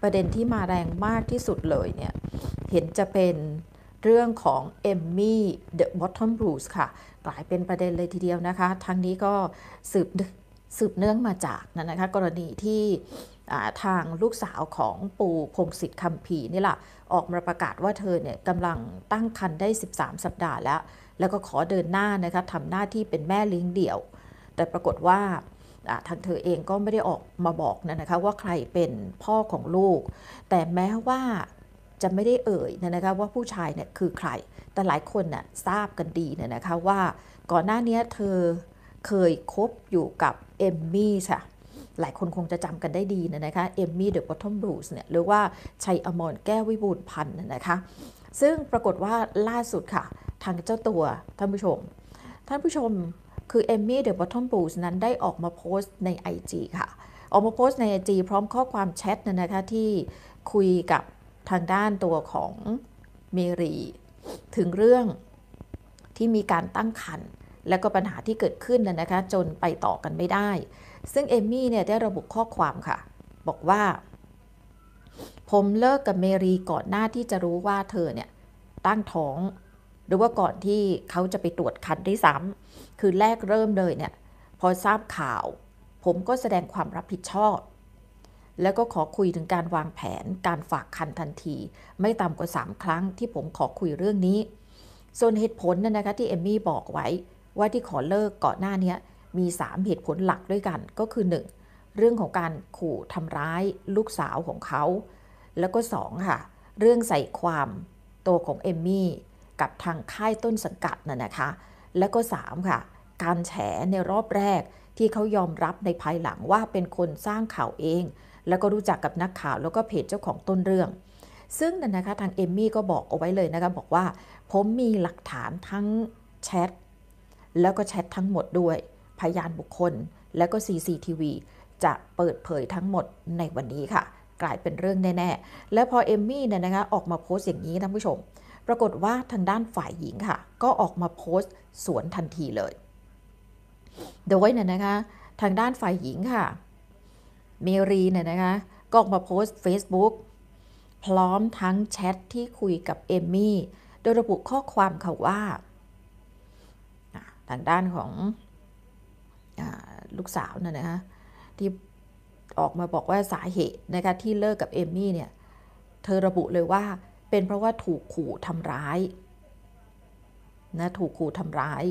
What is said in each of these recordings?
ประเด็นที่มาแรงมากที่สุดเลยเนี่ยเห็นจะเป็นเรื่องของเอมมี่เดอะบอททอมบรูซค่ะกลายเป็นประเด็นเลยทีเดียวนะคะทั้งนี้ก็สืบเนื่องมาจากนะคะกรณีที่ทางลูกสาวของปู่พงศิษฐ์คัมภีร์นี่แหละออกมาประกาศว่าเธอเนี่ยกำลังตั้งครรภ์ได้13 สัปดาห์แล้วก็ขอเดินหน้านะคะทำหน้าที่เป็นแม่เลี้ยงเดี่ยวแต่ปรากฏว่าทางเธอเองก็ไม่ได้ออกมาบอกนะคะว่าใครเป็นพ่อของลูกแต่แม้ว่าจะไม่ได้เอ่ยนะคะว่าผู้ชายเนี่ยคือใครแต่หลายคนน่ะทราบกันดีนะคะว่าก่อนหน้านี้เธอเคยคบอยู่กับเอมมี่ค่ะหลายคนคงจะจำกันได้ดีนะคะเอมมี่เดอะบอททอมบรูซเนี่ยหรือว่าชัยอมรแก้ววิบูลย์พันธ์นะคะซึ่งปรากฏว่าล่าสุดค่ะทางเจ้าตัวท่านผู้ชมคือเอมมี่เดอะบอททอมบรูซนั้นได้ออกมาโพสต์ใน IG ค่ะออกมาโพสต์ใน IG พร้อมข้อความแชทนะคะที่คุยกับทางด้านตัวของเมรีถึงเรื่องที่มีการตั้งครรภ์และก็ปัญหาที่เกิดขึ้นนะคะจนไปต่อกันไม่ได้ซึ่งเอมมี่เนี่ยได้ระบุข้อความค่ะบอกว่าผมเลิกกับเมรีก่อนหน้าที่จะรู้ว่าเธอเนี่ยตั้งท้องหรือว่าก่อนที่เขาจะไปตรวจครรภ์ด้วยซ้ำคือแรกเริ่มเลยเนี่ยพอทราบข่าวผมก็แสดงความรับผิดชอบแล้วก็ขอคุยถึงการวางแผนการฝากครรภ์ทันทีไม่ต่ำกว่า3 ครั้งที่ผมขอคุยเรื่องนี้ส่วนเหตุผลนะคะที่เอมมี่บอกไว้ว่าที่ขอเลิกก่อนหน้านี้มี3เหตุผลหลักด้วยกันก็คือ1เรื่องของการขู่ทำร้ายลูกสาวของเขาแล้วก็2ค่ะเรื่องใส่ความตัวของเอมมี่กับทางค่ายต้นสังกัดนะคะแล้วก็3ค่ะการแฉในรอบแรกที่เขายอมรับในภายหลังว่าเป็นคนสร้างข่าวเองแล้วก็รู้จักกับนักข่าวแล้วก็เพจเจ้าของต้นเรื่องซึ่งนะคะทางเอมมี่ก็บอกเอาไว้เลยนะคะบอกว่าผมมีหลักฐานทั้งแชทแล้วก็แชททั้งหมดด้วยพยานบุคคลแล้วก็ CCTV จะเปิดเผยทั้งหมดในวันนี้ค่ะกลายเป็นเรื่องแน่ๆและพอเอมมี่เนี่ยนะคะออกมาโพสต์อย่างนี้ท่านผู้ชมปรากฏว่าทางด้านฝ่ายหญิงค่ะก็ออกมาโพสต์สวนทันทีเลยโดยนะคะทางด้านฝ่ายหญิงค่ะเมรีเนี่ยนะคะก็ออกมาโพสต์ Facebook พร้อมทั้งแชทที่คุยกับเอมมี่โดยระบุข้อความค่ะว่าทางด้านของลูกสาวนะคะที่ออกมาบอกว่าสาเหตุนะคะที่เลิกกับเอมมี่เนี่ยเธอระบุเลยว่าเป็นเพราะว่าถูกขู่ทำร้ายนะถูกขู่ทำร้าย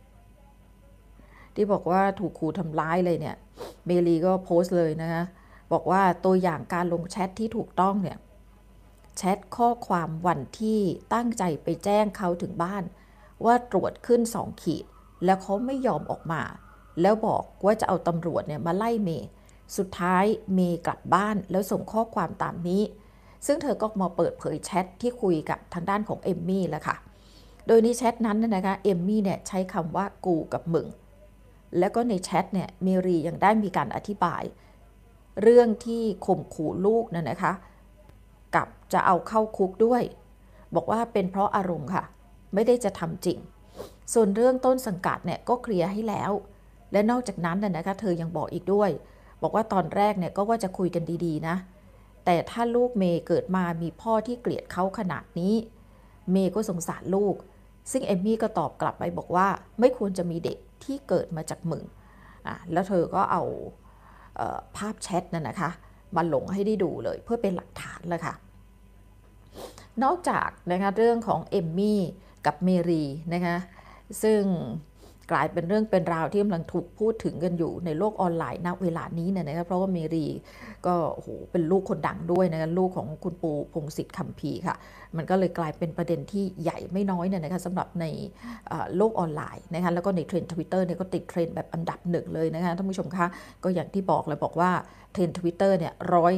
ที่บอกว่าถูกขู่ทำร้ายเลยเนี่ยเมลีก็โพสต์เลยนะคะบอกว่าตัวอย่างการลงแชทที่ถูกต้องเนี่ยแชทข้อความวันที่ตั้งใจไปแจ้งเขาถึงบ้านว่าตรวจขึ้น2 ขีดแล้วเขาไม่ยอมออกมาแล้วบอกว่าจะเอาตำรวจเนี่ยมาไล่เมย์สุดท้ายเมย์กลับบ้านแล้วส่งข้อความตามนี้ซึ่งเธอก็มาเปิดเผยแชทที่คุยกับทางด้านของเอมมี่แล้วค่ะโดยในแชทนั้นนะคะเอมมี่เนี่ยใช้คำว่ากูกับมึงแล้วก็ในแชทเนี่ยเมรียังได้มีการอธิบายเรื่องที่ข่มขู่ลูกนะคะกับจะเอาเข้าคุกด้วยบอกว่าเป็นเพราะอารมณ์ค่ะไม่ได้จะทำจริงส่วนเรื่องต้นสังกัดเนี่ยก็เคลียร์ให้แล้วและนอกจากนั้นนะคะเธอยังบอกอีกด้วยบอกว่าตอนแรกเนี่ยก็ว่าจะคุยกันดีๆนะแต่ถ้าลูกเมย์เกิดมามีพ่อที่เกลียดเขาขนาดนี้เมย์ก็สงสารลูกซึ่งเอมมี่ก็ตอบกลับไปบอกว่าไม่ควรจะมีเด็กที่เกิดมาจากมึงแล้วเธอก็เอาภาพแชทนั่นนะคะมาลงให้ได้ดูเลยเพื่อเป็นหลักฐานเลยค่ะนอกจากนะคะเรื่องของเอมมี่กับเมรีนะคะซึ่งกลายเป็นเรื่องเป็นราวที่กำลังถูกพูดถึงกันอยู่ในโลกออนไลน์ณเวลานี้เนี่ยนะคะเพราะว่าเมรีก็โอ้โหเป็นลูกคนดังด้วยนะคะลูกของคุณปู่พงศิษฐ์คัมภีร์ค่ะมันก็เลยกลายเป็นประเด็นที่ใหญ่ไม่น้อยเนี่ยนะคะสำหรับในโลกออนไลน์นะคะแล้วก็ในเทรนด์ Twitter เนี่ยก็ติดเทรนด์แบบอันดับ1เลยนะคะท่านผู้ชมคะก็อย่างที่บอกเลยบอกว่าเทรนด์ Twitter เนี่ย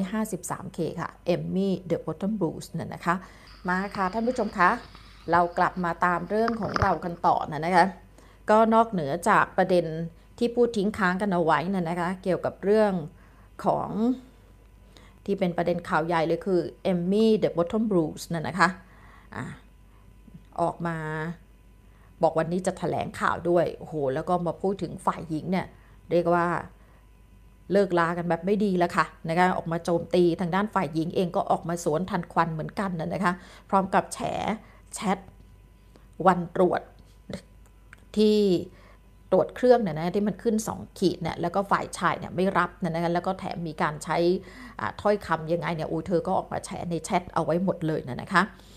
153K ค่ะ Emmy the Bottom Blues เนี่ยนะคะมาค่ะท่านผู้ชมคะเรากลับมาตามเรื่องของเรากันต่อนะคะก็นอกเหนือจากประเด็นที่พูดทิ้งค้างกันเอาไว้นะคะเกี่ยวกับเรื่องของที่เป็นประเด็นข่าวใหญ่เลยคือเอมมี่เดอะบอททอมบรูซนะคะออกมาบอกวันนี้จะแถลงข่าวด้วยโอ้โหแล้วก็มาพูดถึงฝ่ายหญิงเนี่ยเรียกว่าเลิกลากันแบบไม่ดีแล้วค่ะนะคะออกมาโจมตีทางด้านฝ่ายหญิงเองก็ออกมาสวนทันควันเหมือนกันนะคะพร้อมกับแฉแชทวันตรวจที่ตรวจเครื่องนะที่มันขึ้น2ขีดเนี่ยแล้วก็ฝ่ายชายเนี่ยไม่รับนะคะแล้วก็แถมมีการใช้ถ้อยคำยังไงเนี่ยเธอก็ออกมาแฉในแชทเอาไว้หมดเลยนะคะ